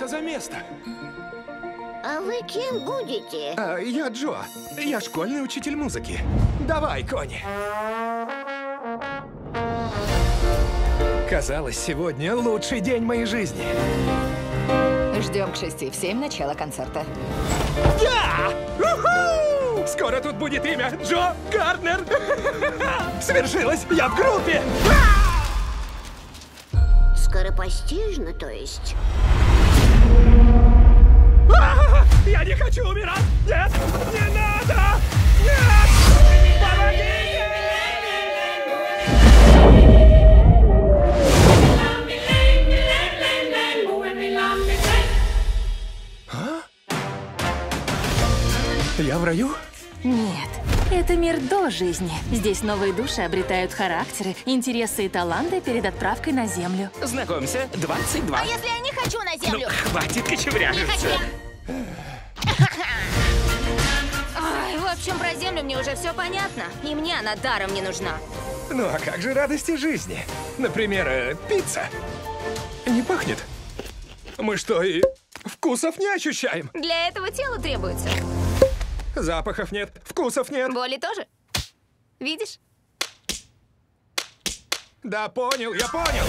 это за место? А вы кем будете? Я Джо. Я школьный учитель музыки. Давай, Кони. Казалось, сегодня лучший день моей жизни. Ждем к 6 в 7 начала концерта. Да! У-ху! Скоро тут будет имя Джо Гарднер. Свершилось! Я в группе! Скоропостижно, то есть? Я не хочу умирать! Нет! Не надо! Нет! Помогите! Я в раю? Нет, это мир до жизни. Здесь новые души обретают характеры, интересы и таланты перед отправкой на Землю. Знакомься, 22. А если я не хочу на Землю? Хватит кочевряжиться. Ой, в общем, про Землю мне уже все понятно. И мне она даром не нужна. Ну а как же радости жизни? Например, пицца. Не пахнет? Мы что, и вкусов не ощущаем? Для этого телу требуется. Запахов нет, вкусов нет. Боли тоже. Видишь? Да, понял, я понял.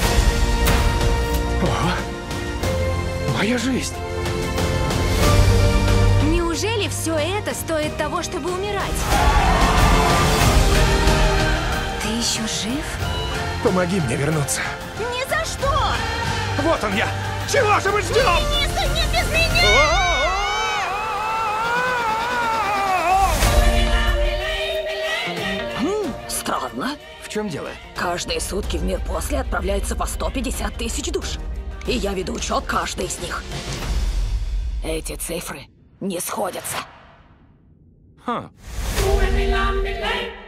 О, моя жизнь. Неужели все это стоит того, чтобы умирать? Ты еще жив? Помоги мне вернуться. Ни за что! Вот он я! Чего же мы ждем? Денис, не без меня! Странно. В чем дело? Каждые сутки в мир после отправляется по 150 тысяч душ. И я веду учет каждой из них. Эти цифры не сходятся. Ха.